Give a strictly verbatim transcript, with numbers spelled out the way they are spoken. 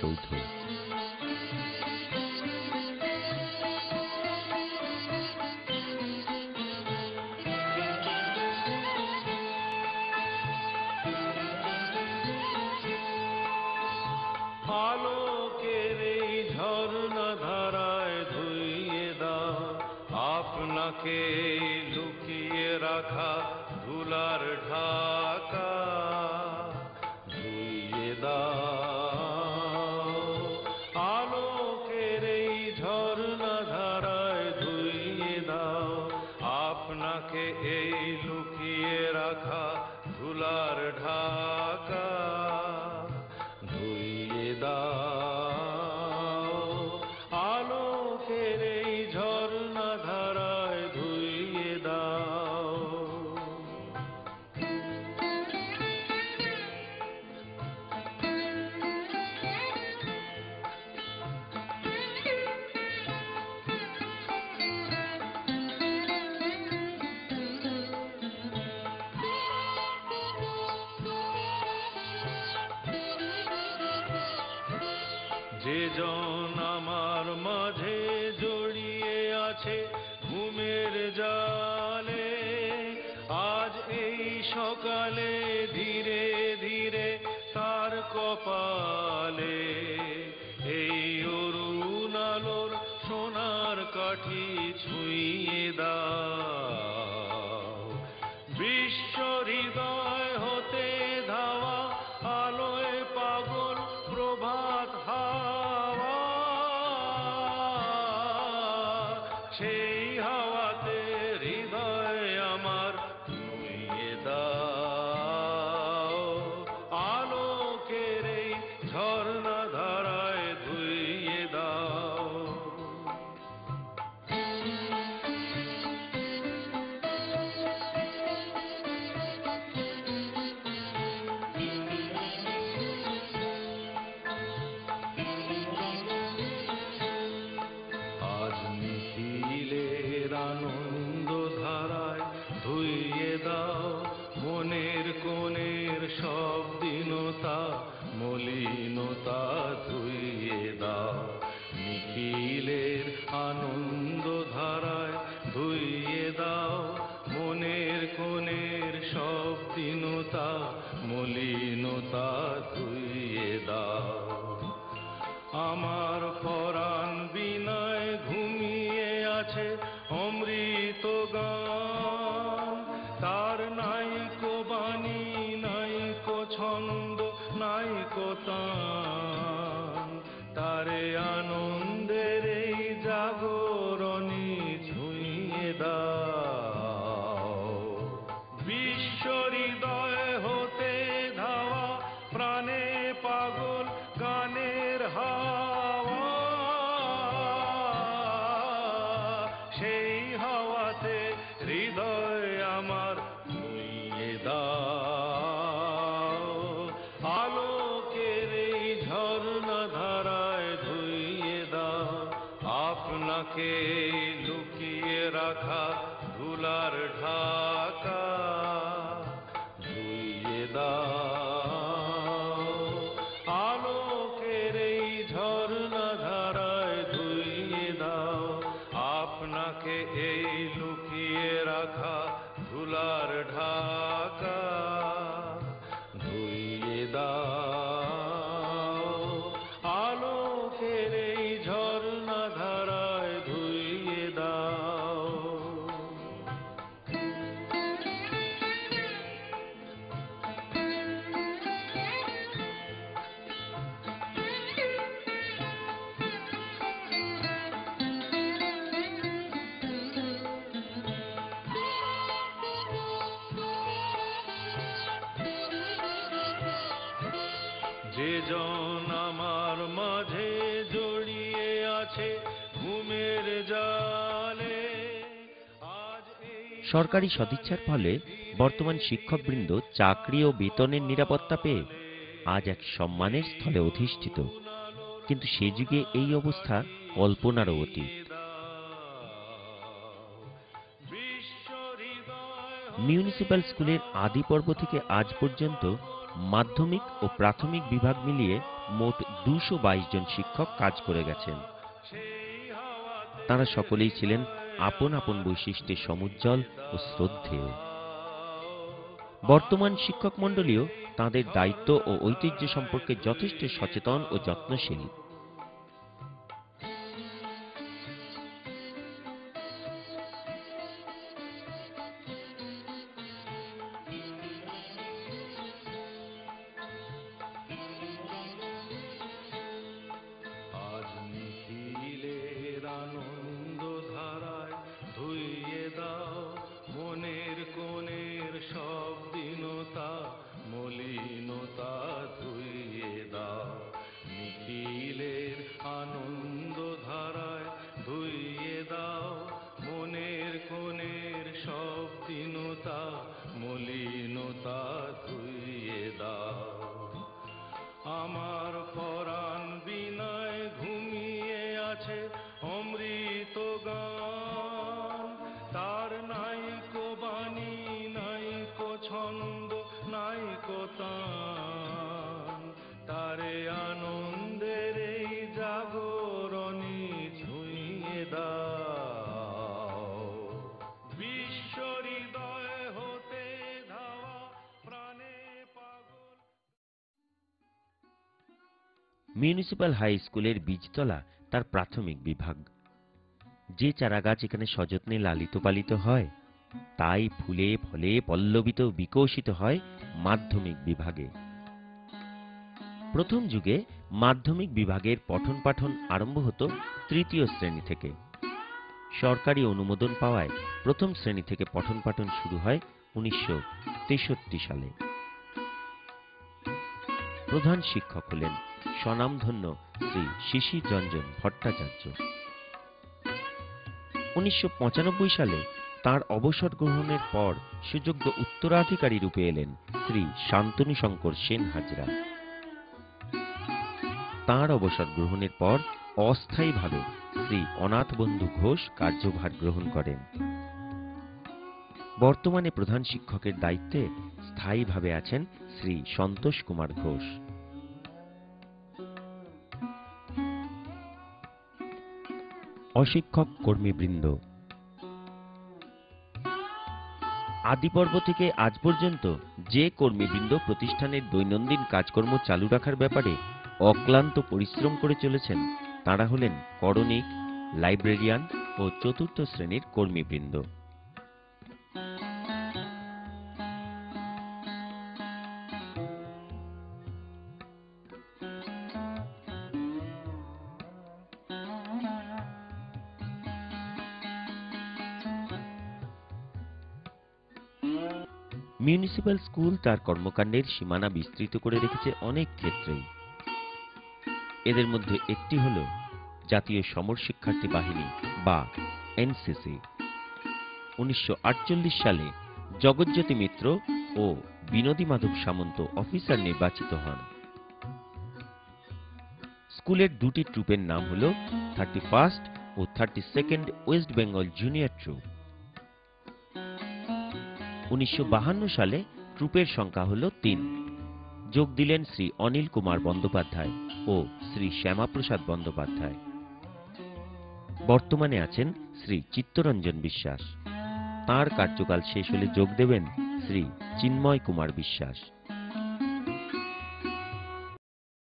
স্মৃতিসৌধ। আলোকের এই ঝর্ণা ধারায় ধুইয়ে দাও আপনাকে লুকিয়ে রাখা ধুলার ঢাকা, ধুইয়ে দাও আলোকের এই ঝর্ণা ধারায় ধুইয়ে দাও আপনাকে এই লুকিয়ে রাখা ধুলার ঢাকা, ধুইয়ে দাও আলোকের এই ঝর্ণা ধারায় ধুইয়ে দাও। যে জন আমার মাঝে জড়িয়ে আছে ঘুমের জালে, আজ এই সকালে ধীরে ধীরে তার কপালে এই অরুণ আলোর সোনার কাঠি ছুঁয়ে দাও। বিশ্ব হৃদয় হতে ধাওয়া আলোয় পাগল প্রভাত হাওয়া, সেই হাওয়াতে হৃদয় আমার নুইয়ে দাও আলোকের এই ঝর্ণা ধারায় ধুইয়ে দাও। আজ নিখিলের আনন্দ ধারায় ধুইয়ে দাও মনের কোণের সব দীনতা মলিনতা, ধুইয়ে দাও নিখিলের আনন্দ ধারায় ধুইয়ে দাও মনের কোণের সব দীনতা মলিনতা, ধুইয়ে দাও। আমার পরাণ বিনায় ঘুমিয়ে আছে অমৃত গান, তার নাইকো বাণী নাইকো ছন্দ নাইকো তান, তারে আনন্দের এই জাগরণী ছুঁয়ে দাও। বিশ্ব হৃদয় হতে ধাওয়া প্রাণে পাগল গানের হাওয়া, সেই হাওয়াতে হৃদয় আমার নুইয়ে দাও আলোকের এই ঝর্ণা ধারায় ধুইয়ে দাও আপনাকে লুকিয়ে রাখা ধুলার ঢাকা, ধুইয়ে দাও আলোকের এই ঝর্ণা ধারায় ধুইয়ে দাও আপনাকে এই লুকিয়ে রাখা ধুলার ঢাকা, ধুইয়ে দাও আলোকের এই ঝর্ণা ধারায় ধুইয়ে দাও। যে জন আমার মাঝে জড়িয়ে আছে ঘুমের জালে, আজ এই সরকারি সদিচ্ছার ফলে বর্তমান শিক্ষকবৃন্দ চাকরি ও বেতনের নিরাপত্তা পেয়ে আজ এক সম্মানের স্থলে অধিষ্ঠিত, কিন্তু সে যুগে এই অবস্থা কল্পনারও অতীত। মিউনিসিপ্যাল স্কুলের আদি পর্ব থেকে আজ পর্যন্ত মাধ্যমিক ও প্রাথমিক বিভাগ মিলিয়ে মোট দুশো বাইশ জন শিক্ষক কাজ করে গেছেন। তারা সকলেই ছিলেন আপন আপন বৈশিষ্ট্যে সমুজ্জ্বল ও শ্রদ্ধেয়। বর্তমান শিক্ষক মণ্ডলীও তাঁদের দায়িত্ব ও ঐতিহ্য সম্পর্কে যথেষ্ট সচেতন ও যত্নশীল। আজ নিখিলের আনন্দ ধারায় ধুইয়ে দাও মনের কোণের সব দীনতা মলিনতা ধুইয়ে দাও। নিখিলের আনন্দ ধারায় ধুইয়ে দাও মনের কোণের সব দীনতা মলিনতা ধুইয়ে দাও। আমার পরাণ বিনায় ঘুমিয়ে আছে অমৃত গান, তার নাইকো বাণী নাইকো ছন্দ নাইকো তান, তারে আনন্দের এই জাগরণী ছুঁয়ে দাও। বিশ্ব হৃদয় হতে ধাওয়া প্রাণে পাগল। মিউনিসিপ্যাল হাই স্কুলের বীজতলা তার প্রাথমিক বিভাগ। যে চারাগাছ এখানে সযত্নে লালিত পালিত হয় তাই ফুলে ফলে পল্লবিত বিকশিত হয় মাধ্যমিক বিভাগে। প্রথম যুগে মাধ্যমিক বিভাগের পঠন পাঠন আরম্ভ হতো তৃতীয় শ্রেণী থেকে। সরকারি অনুমোদন পাওয়ায় প্রথম শ্রেণী থেকে পঠন পাঠন শুরু হয় উনিশশো তেষট্টি সালে। প্রধান শিক্ষক হলেন স্বনামধন্য শ্রী শিশির রঞ্জন ভট্টাচার্য। উনিশশো পঁচানব্বই সালে তাঁর অবসর গ্রহণের পর সুযোগ্য উত্তরাধিকারী রূপে এলেন শ্রী শান্তনু শঙ্কর সেন হাজরা। তাঁর অবসর গ্রহণের পর অস্থায়ীভাবে শ্রী অনাথ বন্ধু ঘোষ কার্যভার গ্রহণ করেন। বর্তমানে প্রধান শিক্ষকের দায়িত্বে স্থায়ীভাবে আছেন শ্রী সন্তোষ কুমার ঘোষ। অশিক্ষক কর্মীবৃন্দ। আদিপর্ব থেকে আজ পর্যন্ত যে কর্মীবৃন্দ প্রতিষ্ঠানের দৈনন্দিন কাজকর্ম চালু রাখার ব্যাপারে অক্লান্ত পরিশ্রম করে চলেছেন তাঁরা হলেন করণিক, লাইব্রেরিয়ান ও চতুর্থ শ্রেণীর কর্মীবৃন্দ। মিউনিসিপ্যাল স্কুল তার কর্মকাণ্ডের সীমানা বিস্তৃত করে রেখেছে অনেক ক্ষেত্রেই। এদের মধ্যে একটি হল জাতীয় সমর শিক্ষার্থী বাহিনী বা এনসিসি। উনিশশো আটচল্লিশ সালে জগৎজ্যোতি মিত্র ও বিনোদী মাধব সামন্ত অফিসার নির্বাচিত হন। স্কুলের দুটি ট্রুপের নাম হল থার্টি ফার্স্ট ও thirty second West Bengal junior troop. উনিশশো বাহান্ন সালে ট্রুপের সংখ্যা হল তিন। যোগ দিলেন শ্রী অনিল কুমার বন্দ্যোপাধ্যায় ও শ্রী শ্যামাপ্রসাদ বন্দ্যোপাধ্যায়। বর্তমানে আছেন শ্রী চিত্তরঞ্জন বিশ্বাস। তাঁর কার্যকাল শেষ হলে যোগ দেবেন শ্রী চিন্ময় কুমার বিশ্বাস।